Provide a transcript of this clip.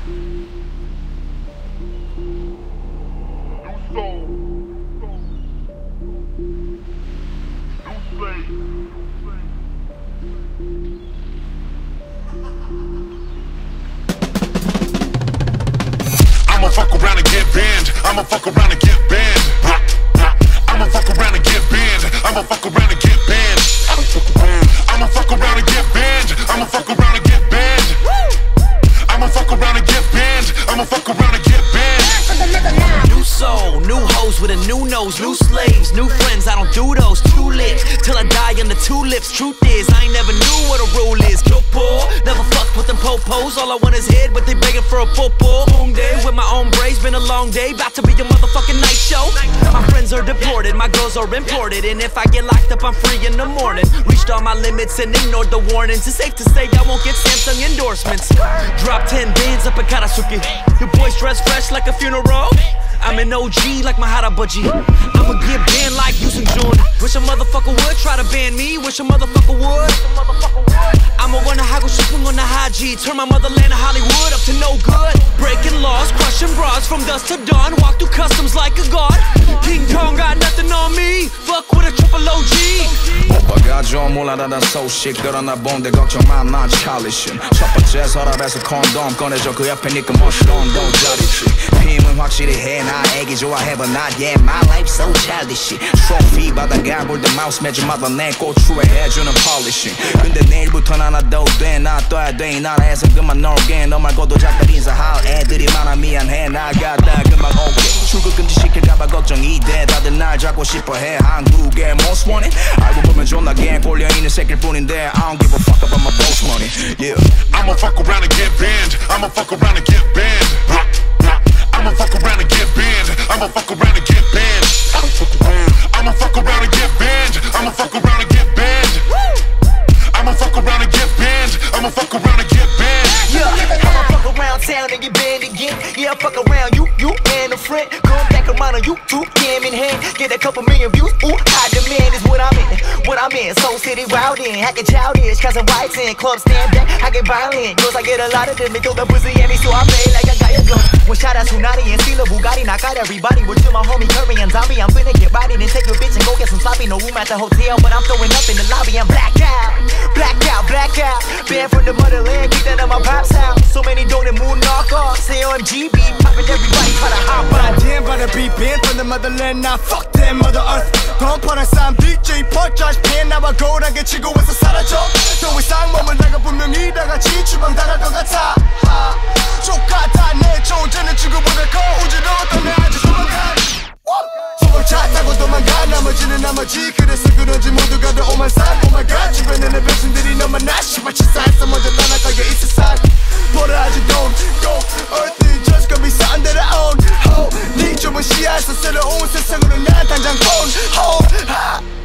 I'ma fuck around and get banned. I'ma fuck around and get banned. I'ma fuck around and get banned. I'ma fuck around and get banned. I'ma fuck around and get banned. I'ma fuck around and get banned. I'ma fuck around and get banned. I'ma fuck around and get banned. New soul, new hoes with a new nose, new slaves, new friends. I don't do those. Too lit till I die on the tulips. Truth is, I ain't never knew what a rule is. Kill poor, never fucked with them popos. All I want is head, but they begging for a popo. Day with my own braids, been a long day. About to be a motherfucking night show. My friends are deported, my girls are imported, and if I get locked up, I'm free in the morning. Reached all my limits and ignored the warnings. It's safe to say I won't get Samsung endorsements. Drop 10 bands up in Karasuki. Your boys dress fresh like a funeral. I'm an OG like my Harabaji. I'ma get banned like Yusun Jun. Wish a motherfucker would try to ban me. Wish a motherfucker would. I'ma wanna hago 싶은 건 나 하지. Turn my motherland to Hollywood up to no good. Breaking laws, crushing bras from dusk to dawn. Walk through customs like a god. King Kong got nothing on me. Fuck with a triple OG. 오빠가 좀 올라다는 소식 들었나 본데 걱정 마, 난 찰리신. 첫 번째 서랍에서 콘돔 꺼내줘. 그 옆에 니꺼 멋있던 도자리지. 힘은 확실히 해. 나 애기 좋아해 but not yet. My life so childish. 트로피 받아가 볼 때 마우스 매주마다 내 고추에 해주는 폴리싱. 근데 내일부터 나도 돼. 나 떠야 돼. 이 나라에서 그만 놀게. 너 말고도 작별 인사할 애들이 많아. 미안해. 나가다 금방 올게. 출국 금지 시킬까봐 걱정이 돼. 다들 날 잡고 싶어해. 한국의 most wanted. 알고 보면 존나게 꼴려있는 새끼일 뿐인데 I don't give a fuck about my boss money. Yeah. I'ma fuck around and get banned. I'ma fuck around and get banned. I'ma fuck around and get banned. I'ma fuck around and get banned. I'ma fuck around and get banned. I'ma fuck around and get banned. I'ma fuck around and get banned. I'ma fuck around and get banned. Yeah, I'ma fuck around town and get banned again. Yeah, fuck around you and a friend. Come back around on YouTube, cam in hand. Get a couple million views, ooh, high demand is what I'm in. What I'm in, Soul City wild in. Hacking childish, causing whites in. Club stand back, I get violent. Girls, I get a lot of them. They throw the pussy at me, so I play like I got a gun. One shot at Tsunami and steal a Bugatti. Knock out everybody. With my homie Curry and Zombie. I'm finna get right in and take your bitch and go get some sloppy. No room at the hotel, but I'm throwing up in the lobby. I'm blacked out, blacked out, blacked out. Banned from the motherland, keep that in my pop's house. So many don't moon knockoffs. Say OMG beat, popping everybody try to hop on. Damn, but I be banned from the motherland. Now fuck them, Mother Earth. 돈 파란 쌈 DJ 펄짜시 팬 나와 고라게 치고 와서 사라져. 더 이상 몸을 내가 분명히 다 같이 주방 당할 것 같아. 똑같아 내 존재는 지구보다 거우지로 떠나 아주 도망가. 소방차 타고 도망가. 나머지는 나머지. 그래서 그런지 모두가 다 오만산. Oh my god 주변에 내 병신들이 너만 나 씨발 치사했어. 먼저 떠나가게 이 세상. But I just don't go. Earth is just gonna be something that I own. 네 좁은 시야에서 새로운 세상으로 난 당장 폰.